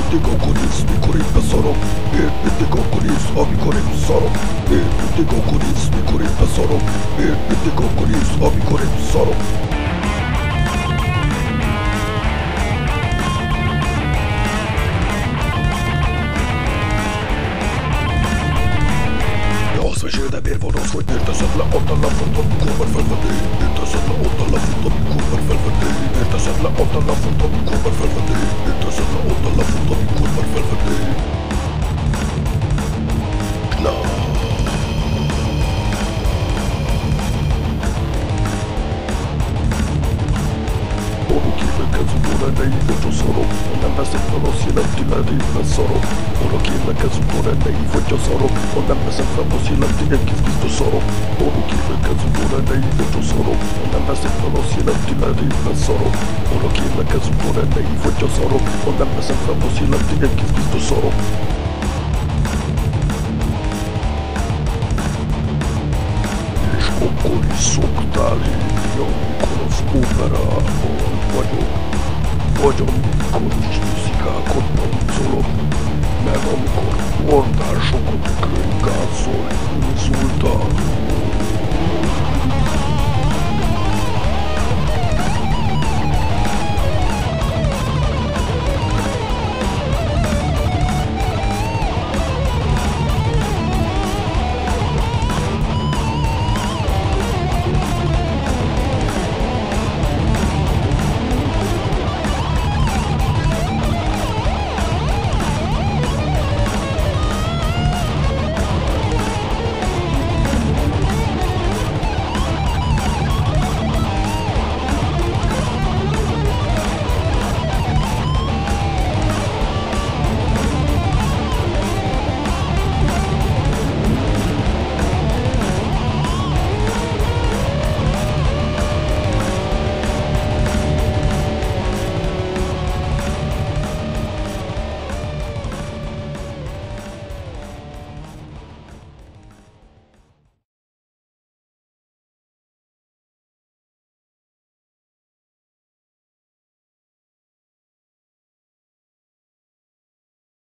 mindig akkor hisz, mikor én beszarok. Miért mindig akkor hisz, amikor én szarok? Miért mindig akkor hisz, mikor én beszarok? Miért mindig akkor hisz, amikor én szarok? Azt mesél, de miért van az, hogy miért teszed le onnan lefutott, mikor már felvenni? Miért teszed le onnan lefutott, mikor már felvenni? Miért teszed le onnan lefutott, mikor már felvenni? Miért teszed le onnan lefutott, mikor már felvenni? Na. Valaki megkezdődő lenne így, vagy a szarok. Ha nem veszek fel, azt jelenti lehet így lesz szarok. Valaki megkezdődő lenne így, vagy a szarok. Ha nem veszek fel, azt jelenti egész biztos szarok. Valaki megkezdődő lenne így, vagy a szarok. Ha nem veszek fel, azt jelenti lehet így lesz szarok. Valaki megkezdődő lenne így, vagy a szarok. Ha nem veszek fel, azt jelenti egész biztos szarok. És akkor is szoktál hívni, amikor az operában vagyok. Vagy amikor is muzsikákat boncolok. Meg amikor portásokat könyvgázol, inzultálok.